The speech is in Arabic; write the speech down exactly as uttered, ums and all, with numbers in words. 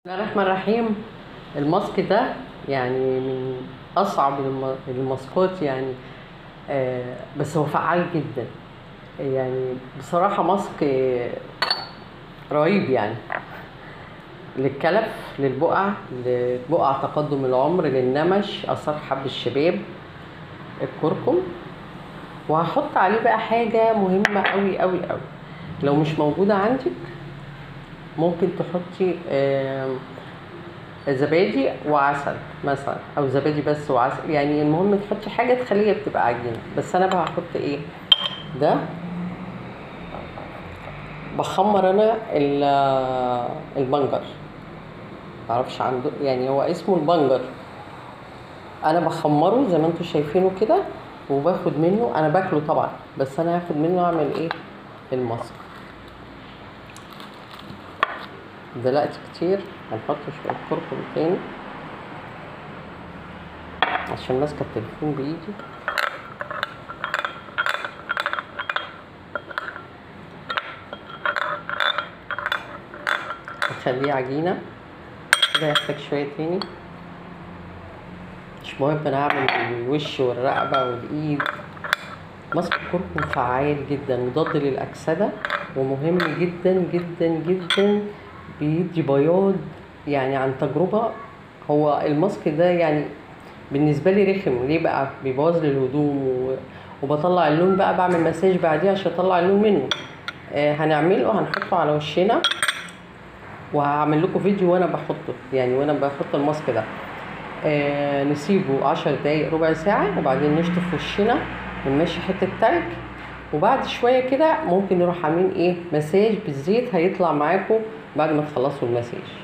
بسم الله الرحمن الرحيم. الماسك ده يعني من اصعب الم- الماسكات يعني. آه بس هو فعال جدا. يعني بصراحة ماسك آه، رهيب يعني. للكلف، للبقع، لبقع تقدم العمر، للنمش، اثار حب الشباب، الكركم. وهحط عليه بقى حاجة مهمة قوي قوي قوي. لو مش موجودة عندك ممكن تحطي آه زبادي وعسل مثلا، او زبادي بس وعسل. يعني المهم تحطي حاجه تخليها بتبقى عجينه. بس انا بقى هحط ايه؟ ده بخمر انا ال- البنجر. معرفش عنده، يعني هو اسمه البنجر. انا بخمره زي ما انتم شايفينه كده، وباخد منه، انا باكله طبعا، بس انا هاخد منه اعمل ايه؟ الماسك. دلقت كتير، هنحط شويه كركم تاني عشان ماسكه التليفون بايدي. هخليه عجينه كده، يحتاج شويه تاني. مش مهم انا اعمل الوش والرقبه والايد. ماسك الكركم فعال جدا، مضاد للاكسده، ومهم جدا جدا جدا. بيدي بياض يعني عن تجربه. هو الماسك ده يعني بالنسبه لي رخم. ليه بقى؟ بيبوظ لي الهدوم و... وبطلع اللون بقى، بعمل مساج بعديه عشان اطلع اللون منه. آه هنعمله، هنحطه على وشنا، وهعمل لكم فيديو وانا بحطه، يعني وانا بحط الماسك ده. آه نسيبه عشر دقايق، ربع ساعة، وبعدين نشطف وشنا ونمشي حتة تلج. وبعد شوية كده ممكن نروح عاملين ايه؟ مساج بالزيت، هيطلع معاكم بعد ما تخلصوا المساج.